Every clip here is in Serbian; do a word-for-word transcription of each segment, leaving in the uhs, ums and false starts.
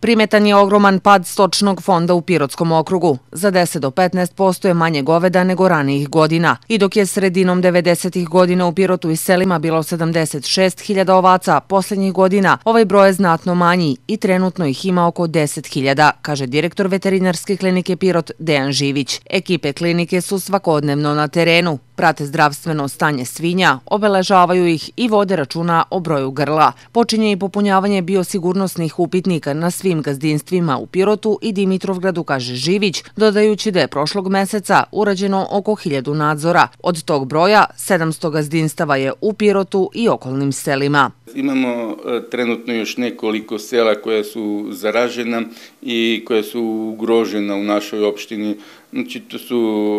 Primetan je ogroman pad stočnog fonda u Pirotskom okrugu. Za deset do petnaest posto je manje goveda nego ranijih godina. I dok je sredinom devedesetih godina u Pirotu i selima bilo sedamdeset šest hiljada ovaca, posljednjih godina ovaj broj je znatno manji i trenutno ih ima oko deset hiljada, kaže direktor veterinarske klinike Pirot Dejan Živić. Ekipe klinike su svakodnevno na terenu, prate zdravstveno stanje svinja, obeležavaju ih i vode računa o broju grla. Počinje i popunjavanje biosigurnosnih upitnika na svim gazdinstvima u Pirotu i Dimitrovgradu, kaže Živić, dodajući da je prošlog meseca urađeno oko hiljadu nadzora. Od tog broja sedamsto gazdinstava je u Pirotu i okolnim selima. Imamo trenutno još nekoliko sela koja su zaražena i koja su ugrožena u našoj opštini. Znači, to su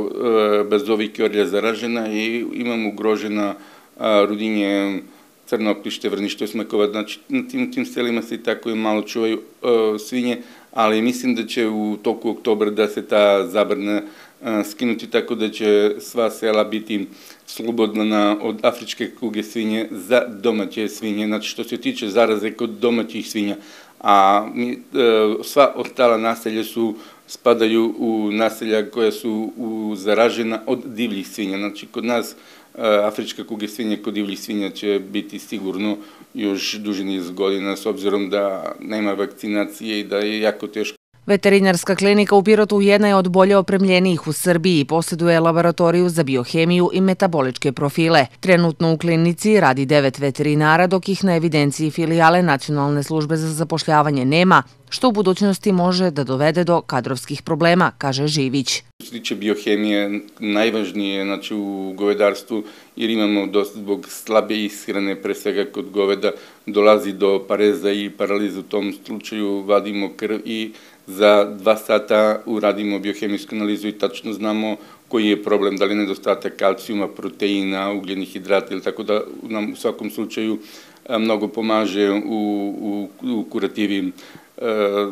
Bazovik i Orlja zaražena i imamo ugrožena Rudinje, Crno Oklište, Vrnište, Osmakova. Znači, na tim, tim selima se i tako i malo čuvaju svinje, ali mislim da će u toku oktobra da se ta zabrana skinuti, tako da će sva sela biti slobodna od afričke kuge svinje za domaće svinje. Znači, što se tiče zaraze kod domaćih svinja, a mi, sva ostala naselja su spadaju u naselja koja su u, zaražena od divljih svinja. Znači, kod nas afrička kuga svinja kod divljih svinja će biti sigurno još duži niz godina, s obzirom da nema vakcinacije i da je jako teško. Veterinarska klinika u Pirotu jedna je od bolje opremljenijih u Srbiji i posjeduje laboratoriju za biohemiju i metaboličke profile. Trenutno u klinici radi devet veterinara, dok ih na evidenciji filijale Nacionalne službe za zapošljavanje nema, što u budućnosti može da dovede do kadrovskih problema, kaže Živić. Što se tiče biohemije, najvažnije znači, u govedarstvu, jer imamo dosta zbog slabe ishrane, pre svega kod goveda, dolazi do pareza i paraliza. U tom slučaju vadimo krv i za dva sata uradimo biohemijsku analizu i tačno znamo koji je problem, da li nedostatak kalcijuma, proteina, ugljenih hidrata ili tako da nam u svakom slučaju mnogo pomaže u, u, u kurativi. E,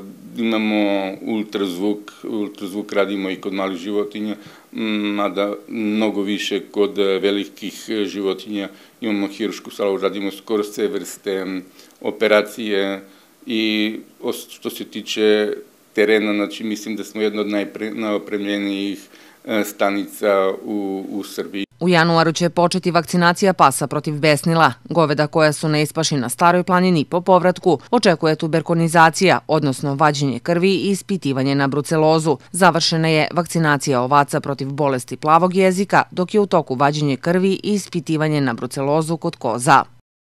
imamo ultrazvuk, ultrazvuk radimo i kod malih životinja, mada mnogo više kod velikih životinja. Imamo hirušku salu, radimo skoro sve vrste operacije i što se tiče terena, znači mislim da smo jedna od najopremljenijih stanica u, u Srbiji. U januaru će početi vakcinacija pasa protiv besnila. Goveda koja su na ispaši na Staroj planini po povratku očekuje tuberkonizacija, odnosno vađenje krvi i ispitivanje na brucelozu. Završena je vakcinacija ovaca protiv bolesti plavog jezika, dok je u toku vađenje krvi i ispitivanje na brucelozu kod koza.